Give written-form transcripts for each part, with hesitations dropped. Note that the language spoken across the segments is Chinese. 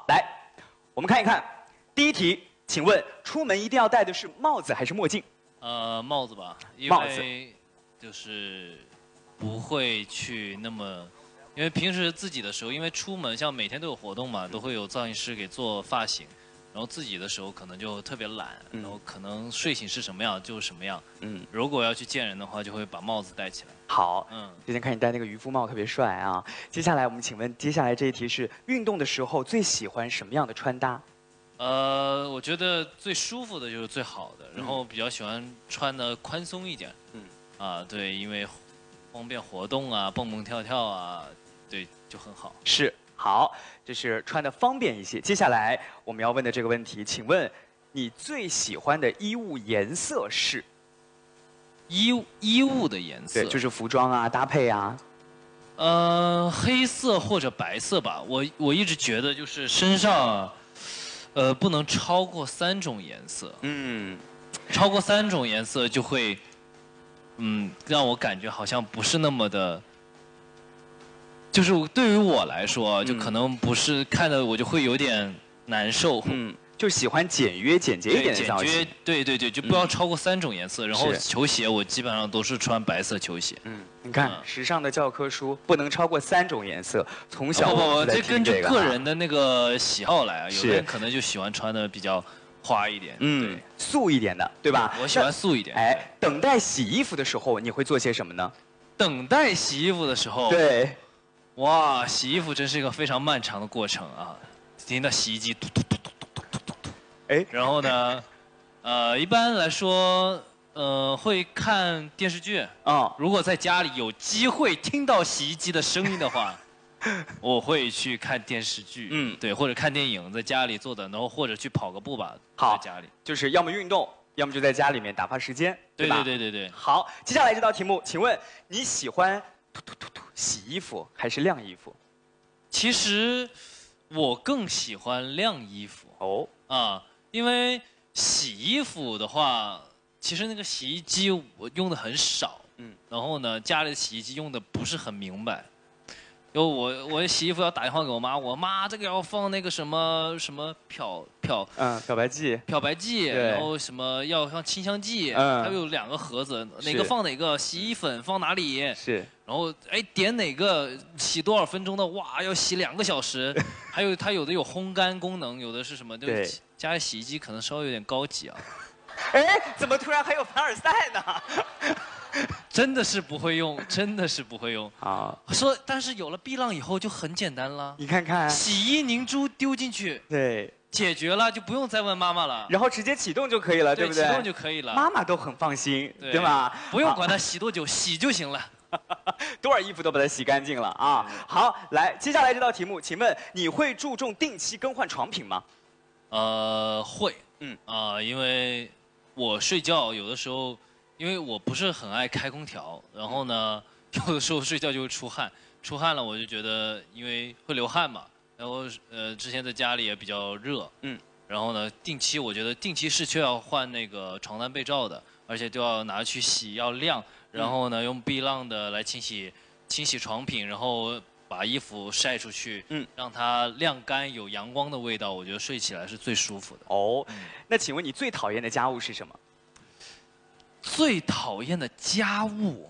好，来，我们看一看第一题，请问出门一定要戴的是帽子还是墨镜？ 帽子吧，因帽子为就是不会去那么，因为平时自己的时候，因为出门像每天都有活动嘛，都会有造型师给做发型，然后自己的时候可能就特别懒，然后可能睡醒是什么样就是什么样。如果要去见人的话，就会把帽子戴起来。 好，之前看你戴那个渔夫帽特别帅啊。接下来我们请问，接下来这一题是运动的时候最喜欢什么样的穿搭？ 我觉得最舒服的就是最好的，然后比较喜欢穿的宽松一点。对，因为方便活动啊，蹦蹦跳跳啊，对，就很好。 是，好，这是穿的方便一些。接下来我们要问的这个问题，请问你最喜欢的衣物颜色是？ 衣物的颜色？ 对，就是服装啊，搭配啊。 黑色或者白色吧。我一直觉得就是身上，不能超过3种颜色。超过3种颜色就会，让我感觉好像不是那么的，就是对于我来说，就可能不是看的我就会有点难受。 就喜欢简约简洁一点的造型。 对，就不要超过3种颜色。然后球鞋我基本上都是穿白色球鞋。 你看时尚的教科书不能超过3种颜色，从小不，这根据个人的那个喜好来啊，有的人可能就喜欢穿的比较花一点，对， 素一点的，对吧？ 我喜欢素一点。 哎，等待洗衣服的时候，你会做些什么呢？ 等待洗衣服的时候， 对， 哇，洗衣服真是一个非常漫长的过程啊！听到洗衣机嘟嘟嘟嘟嘟嘟嘟嘟，哎，然后呢，一般来说，会看电视剧啊。如果在家里有机会听到洗衣机的声音的话。我会去看电视剧，对，或者看电影，在家里做的，然后或者去跑个步吧，在家里。 就是要么运动，要么就在家里面打发时间，对吧？ 对。 好，接下来这道题目，请问你喜欢洗衣服还是晾衣服？ 其实我更喜欢晾衣服。因为洗衣服的话，其实那个洗衣机我用的很少，然后呢，家里的洗衣机用的不是很明白。有我洗衣服要打电话给我妈，我妈这个要放那个什么漂白剂， 然后什么要放清香剂，它有2个盒子，哪个放哪个，洗衣粉放哪里， 是， 然后点哪个洗多少分钟的，哇，要洗2个小时，还有它有的有烘干功能，有的是什么，对，家里洗衣机可能稍微有点高级啊。 哎，怎么突然还有凡尔赛呢？ 真的是不会用，真的是不会用啊！说，但是有了碧浪以后就很简单了。 你看看， 洗衣凝珠丢进去， 对， 解决了，就不用再问妈妈了。 然后直接启动就可以了，对不对？ 启动就可以了， 妈妈都很放心，对吧？ 不用管它洗多久，洗就行了。 多少衣服都把它洗干净了啊！好，来，接下来这道题目，请问你会注重定期更换床品吗？ 会，因为我睡觉有的时候。因为我不是很爱开空调，然后呢，有的时候睡觉就会出汗，出汗了我就觉得，因为会流汗嘛，然后之前在家里也比较热，然后呢，我觉得定期是需要换那个床单被罩的，而且都要拿去洗，要晾，然后呢，用碧浪的来清洗床品，然后把衣服晒出去，让它晾干，有阳光的味道，我觉得睡起来是最舒服的。 哦，那请问你最讨厌的家务是什么？ 最讨厌的家务，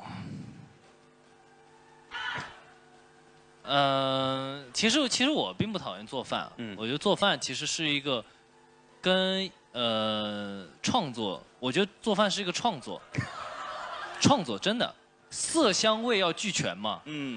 其实我并不讨厌做饭，我觉得做饭其实是一个跟创作，我觉得做饭是一个创作真的，色香味要俱全嘛，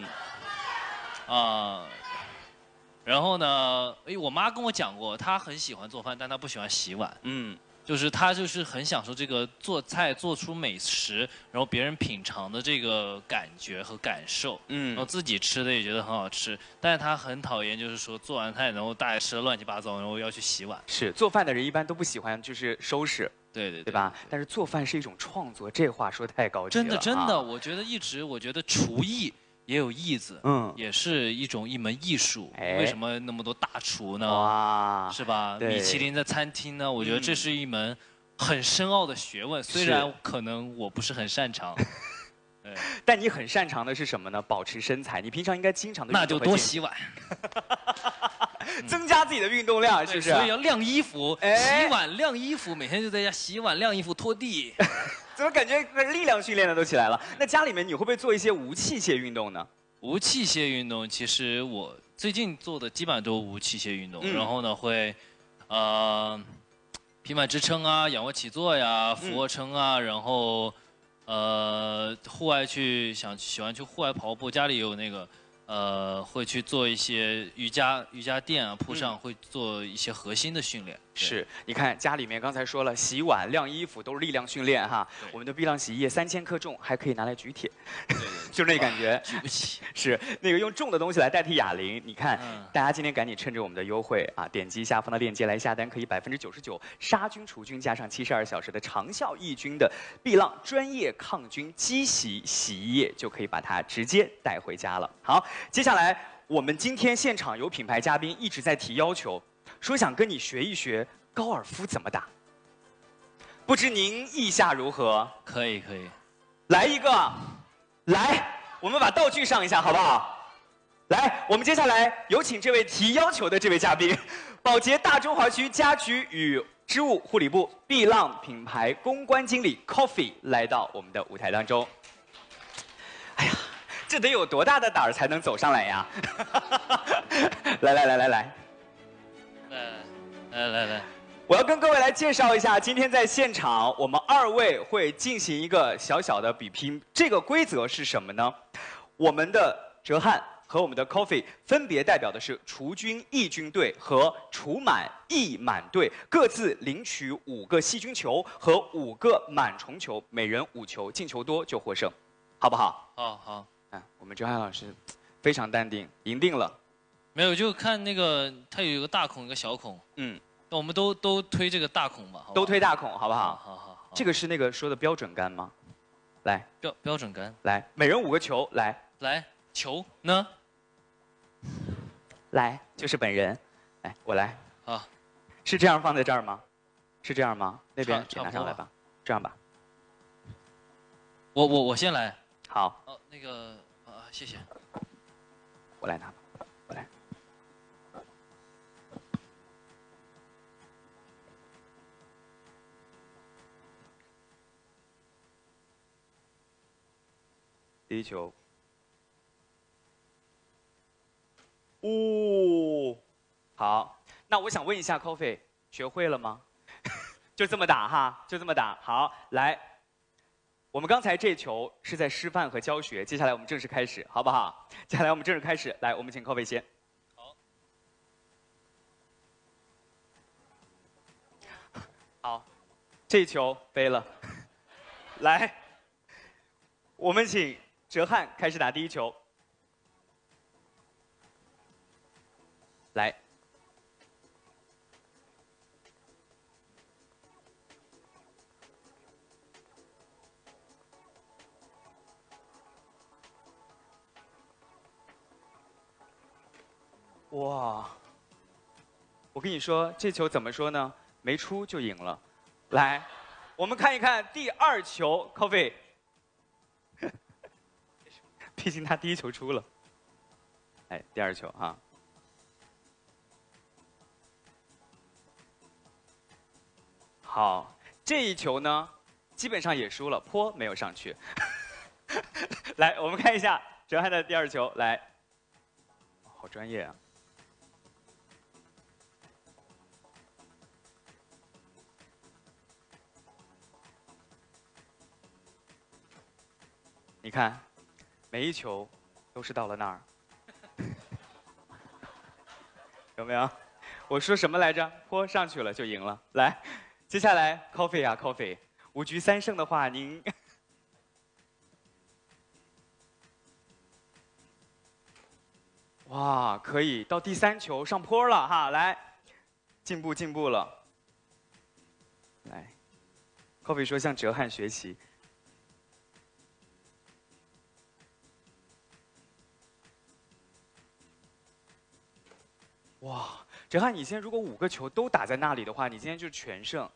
然后呢，我妈跟我讲过，她很喜欢做饭，但她不喜欢洗碗，就是他就是很享受这个做菜做出美食，然后别人品尝的这个感觉和感受，然后自己吃的也觉得很好吃，但是他很讨厌就是说做完菜然后大家吃的乱七八糟，然后要去洗碗。 是做饭的人一般都不喜欢就是收拾，对吧？但是做饭是一种创作，这话说太高级了。 真的，我觉得厨艺。也有艺子，也是一门艺术。为什么那么多大厨呢？哇，是吧？米其林的餐厅呢？我觉得这是一门很深奥的学问，虽然可能我不是很擅长。 但你很擅长的是什么呢？保持身材。你平常应该经常的。 那就多洗碗。 增加自己的运动量，是不是？ 所以要晾衣服、 哎洗碗、晾衣服，每天就在家洗碗、晾衣服、拖地。 怎么感觉力量训练的都起来了？那家里面你会不会做一些无器械运动呢？ 无器械运动，其实我最近做的基本上都无器械运动，然后呢会，平板支撑啊、仰卧起坐呀、俯卧撑啊，然后户外喜欢去户外跑步，家里有那个。会去做一些瑜伽垫啊，铺上会做一些核心的训练。 是，你看家里面刚才说了，洗碗、晾衣服都是力量训练哈。我们的碧浪洗衣液3000克重，还可以拿来举铁，就是那感觉。 举不起。 是那个用重的东西来代替哑铃。你看，大家今天赶紧趁着我们的优惠啊，点击下方的链接来下单，可以99%杀菌除菌加上72小时的长效抑菌的碧浪专业抗菌机洗洗衣液，就可以把它直接带回家了。好。接下来，我们今天现场有品牌嘉宾一直在提要求，说想跟你学一学高尔夫怎么打。不知您意下如何？ 可以。 来一个，来，我们把道具上一下，好不好？来，我们接下来有请这位提要求的这位嘉宾，宝洁大中华区家居与织物护理部碧浪品牌公关经理 Coffee 来到我们的舞台当中。哎呀。这得有多大的胆儿才能走上来呀？来，我要跟各位来介绍一下，今天在现场我们2位会进行一个小小的比拼。这个规则是什么呢？我们的哲瀚和我们的 Coffee 分别代表的是除菌抑菌队和除螨抑螨队，各自领取5个细菌球和5个螨虫球，每人5球，进球多就获胜，好不好？ 好。 我们哲瀚老师非常淡定，赢定了。 没有，就看那个它有一个大孔，一个小孔。那我们都推这个大孔吧， 都推大孔，好不好？ 好。 这个是那个说的标准杆吗？来， 标准杆。 来，每人5个球，来， 球呢？ 来，就是本人。来，我来。 好。 是这样放在这儿吗？是这样吗？那边差不多拿上来吧。这样吧。 我先来。 好。 那个。谢谢。 我来拿吧，我来。第一球。好。那我想问一下 Coffee， 学会了吗？就这么打哈，就这么打。好，来。我们刚才这球是在示范和教学，接下来我们正式开始，好不好？接下来我们正式开始，来，我们请Coffee先。好，这球飞了。来，我们请哲瀚开始打第一球。来。哇！我跟你说，这球怎么说呢？没出就赢了。来，我们看一看第2球 ，Coffee。毕竟他第1球出了。哎，第2球啊。好，这一球呢，基本上也输了，坡没有上去。来，我们看一下哲瀚的第2球，来。好专业啊！你看，每一球都是到了那儿，有没有？我说什么来着？坡上去了就赢了。来，接下来 Coffee 啊 Coffee， 5局3胜的话，您哇，可以到第3球上坡了哈！来，进步了。来 ，Coffee 说向哲瀚学习。哇，哲瀚，你现在如果5个球都打在那里的话，你今天就全胜。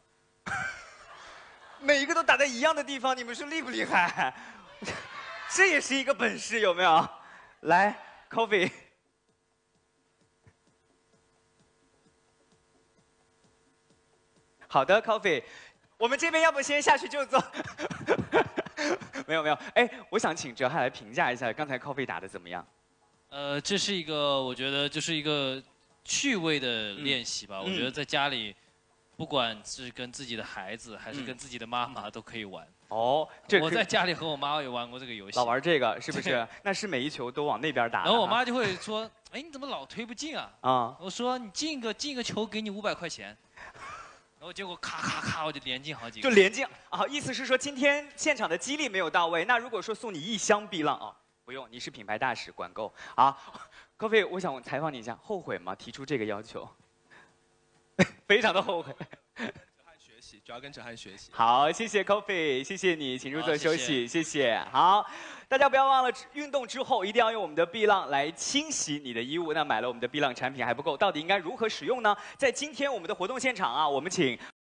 每一个都打在一样的地方，你们说厉不厉害？这也是一个本事，有没有？来 ，Coffee。 好的 ，Coffee， 我们这边要不先下去就坐？没有没有，哎，我想请哲瀚来评价一下刚才 Coffee 打的怎么样？ 这是一个我觉得就是一个趣味的练习吧。我觉得在家里，不管是跟自己的孩子还是跟自己的妈妈都可以玩。哦，我在家里和我妈也玩过这个游戏。 老玩这个是不是？那是每一球都往那边打。 然后我妈就会说：“哎，你怎么老推不进啊？”啊，我说：“你进一个球给你500块钱。”然后结果咔咔咔，我就连进好几个。 就连进啊！意思是说今天现场的激励没有到位。那如果说送你1箱碧浪啊，不用，你是品牌大使，管够啊。Coffee， 我想采访你一下，后悔吗？提出这个要求？非常的后悔。 主要跟哲瀚学习。 好，谢谢 Coffee， 谢谢你，请入座休息，谢谢。好，大家不要忘了，运动之后一定要用我们的碧浪来清洗你的衣物。那买了我们的碧浪产品还不够，到底应该如何使用呢？在今天我们的活动现场啊，我们请